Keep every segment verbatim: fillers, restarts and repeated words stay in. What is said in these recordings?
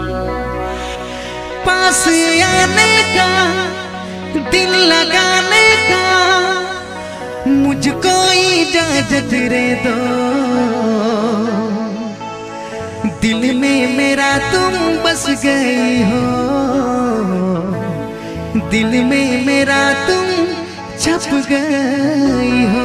पास आने का, दिल लगाने का मुझको इजाजत रे दो। दिल में मेरा तुम बस गई हो, दिल में मेरा तुम छप गई हो।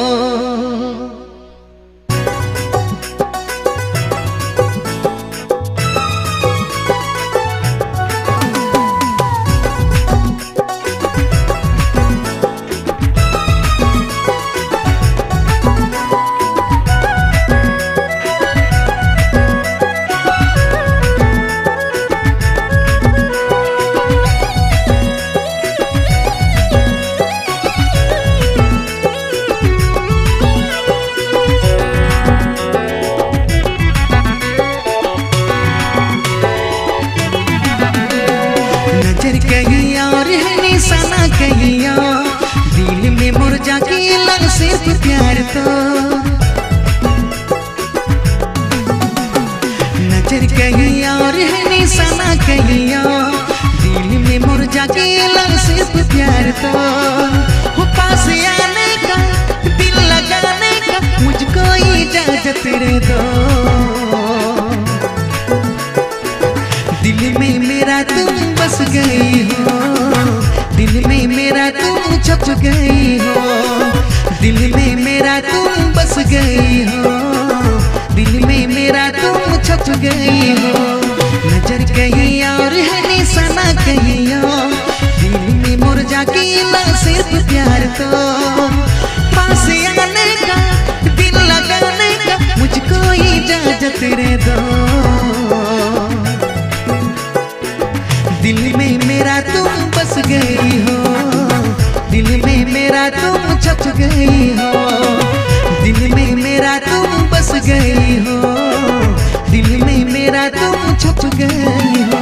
कहीं और है निशाना कहीं और, दिल में मुरझा के लग सिर्फ प्यार तो। नजर कहीं और है निशाना कहीं और, दिल में मुरझा के लग सिर्फ प्यार तो। हो पास आने का, दिल लगाने का मुझको इजाजत रे दो। दिल में मेरा तुम बस गई हो, दिल में मेरा तुम छप गई हो। दिल में मेरा तुम बस गई हो, दिल में मेरा तुम छप गई हो। नजर कहीं और है निशाना कहीं और, दिल में मुरझा के लग सिर्फ प्यार तो। पास आने का, दिल लगाने का मुझको इजाजत रे दो। दिल में मेरा तुम बस गई हो, दिल में मेरा तुम छप गई हो। दिल में मेरा तुम बस गई हो, दिल में मेरा तुम छप गई हो।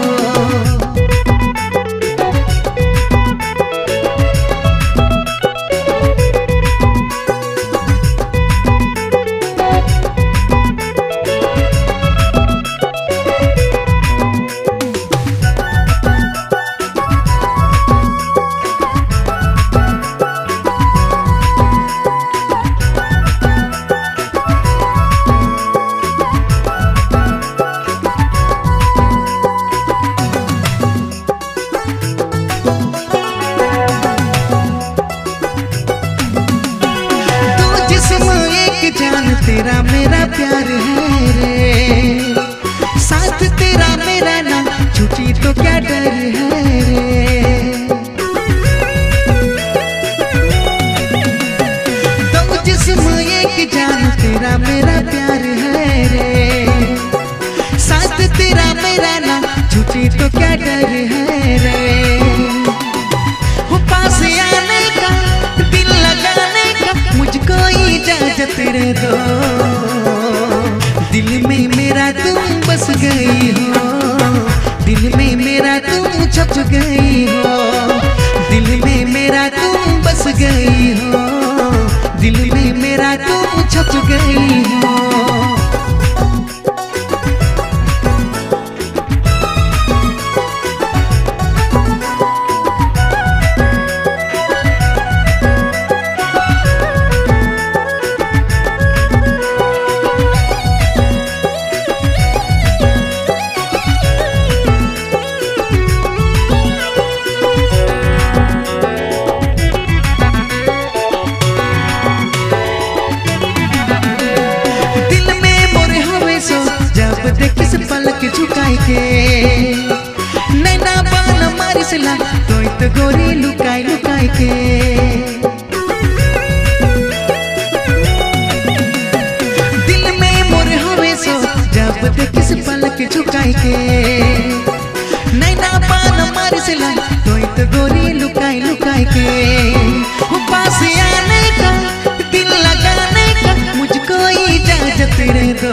जान तेरा मेरा प्यार है रे, साथ तेरा मेरा ना छूटी तो क्या डर है रे। दो जिस्म एक जान तेरा मेरा प्यार है रे, साथ तेरा मेरा ना छूटी तो क्या डर है रे। हो पास आने का, दिल लगाने का मुझको इजाजत रे दो। दिल में मेरा तुम बस गई हो, दिल में मेरा तुम छप गई हो। दिल में मेरा तुम बस गई हो, दिल में मेरा तुम छप गई हो। किस पलक झुकाई के नैना बाल मारिसला तो इत गोरी लुकाई लुकाई के। दिल में मोर हवे सो जब देख किस पलक झुकाई के नैना बाल मारिसला तो इत गोरी लुकाई लुकाई के। पास आने का, दिल लगाने का मुझको इजाजत रे दो।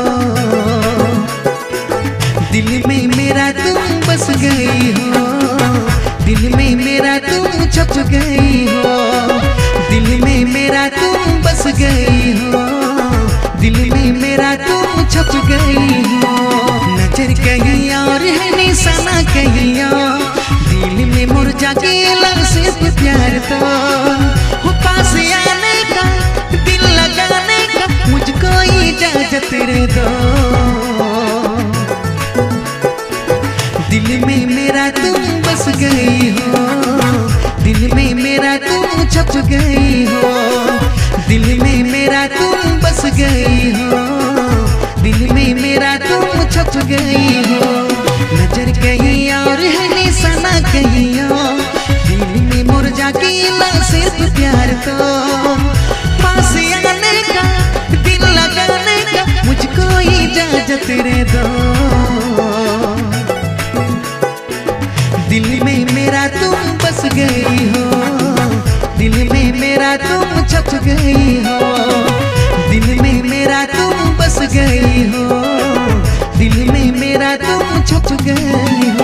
दिल में मेरा तुम बस गई हो, दिल में मेरा तुम छप गई हो। दिल में मेरा तुम बस गई हो, दिल में मेरा तुम छप गई हो। नजर कहीं कहीं और है निशाना कहीं और, दिल में मुरझा गया सिर्फ प्यार तो, हो पास आने का दिल लगाने का मुझको इजाजत रे दो। दिल में मेरा तुम बस गई हो, दिल में मेरा तुम छप गई हो, दिल में मेरा तुम बस गई हो, दिल में मेरा तुम छप गई हो। नजर कहीं और है निशाना कहीं और, दिल में मुरझा गया सिर्फ प्यार तो, पास आने का दिल लगाने का मुझको इजाजत रे दो। दिल में मेरा तुम बस गई हो, दिल में मेरा तुम छप गई हो, दिल में मेरा तुम बस गई हो, दिल में मेरा तुम छप गई हो।